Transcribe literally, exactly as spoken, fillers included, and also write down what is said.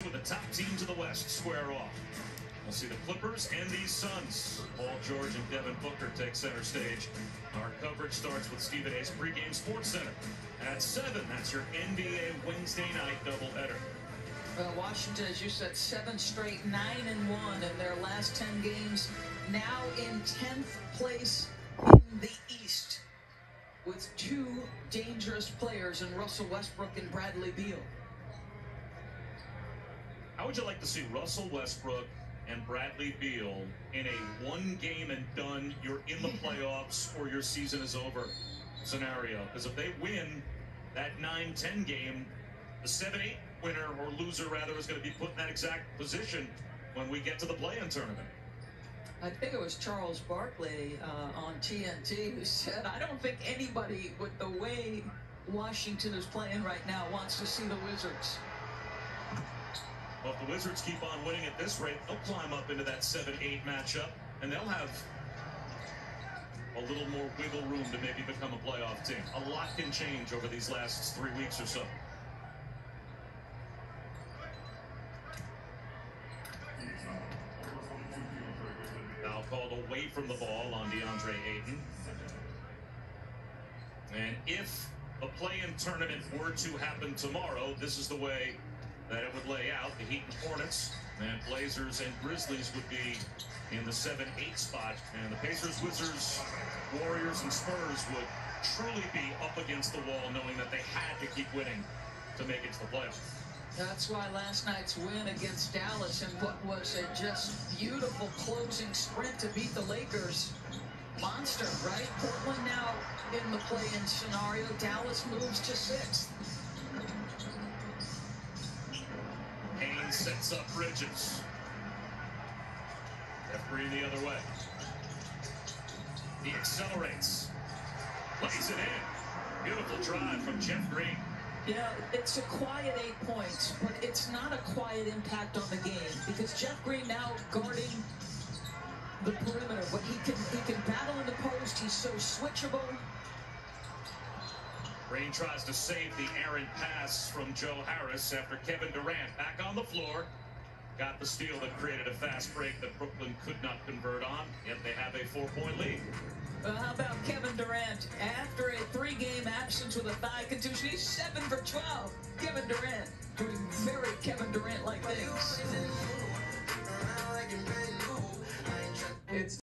with the top teams of the West square off. We'll see the Clippers and these Suns. Paul George and Devin Booker take center stage. Our coverage starts with Stephen A's pregame Sports Center. At seven, that's your N B A Wednesday night doubleheader. Well, Washington, as you said, seven straight, nine and one in their last ten games. Now in tenth place in the East, with two dangerous players in Russell Westbrook and Bradley Beal. How would you like to see Russell Westbrook and Bradley Beal in a one game and done, you're in the playoffs or your season is over scenario? Because if they win that nine ten game, the seven eight winner or loser rather is going to be put in that exact position when we get to the play-in tournament. I think it was Charles Barkley uh, on T N T who said, I don't think anybody with the way Washington is playing right now wants to see the Wizards. Well, if the Wizards keep on winning at this rate, they'll climb up into that seven eight matchup, and they'll have a little more wiggle room to maybe become a playoff team. A lot can change over these last three weeks or so. Now called away from the ball on DeAndre Ayton. And if the play-in tournament were to happen tomorrow, this is the way that it would lay out. The Heat and Hornets and Blazers and Grizzlies would be in the seven eight spot. And the Pacers, Wizards, Warriors, and Spurs would truly be up against the wall, knowing that they had to keep winning to make it to the playoffs. That's why last night's win against Dallas and what was a just beautiful closing sprint to beat the Lakers. Monster, right? Portland now in the play-in scenario. Dallas moves to sixth. Haynes sets up Bridges. Jeff Green the other way. He accelerates. Plays it in. Beautiful drive from Jeff Green. Yeah, it's a quiet eight points, but it's not a quiet impact on the game because Jeff Green now guarding the perimeter, but he can he can battle in the post. He's so switchable. Green tries to save the errant pass from Joe Harris after Kevin Durant back on the floor. Got the steal that created a fast break that Brooklyn could not convert on, yet they have a four-point lead. Well, how about Kevin Durant? After a three-game absence with a thigh contusion, he's seven for twelve. Kevin Durant doing very Kevin Durant-like things. It's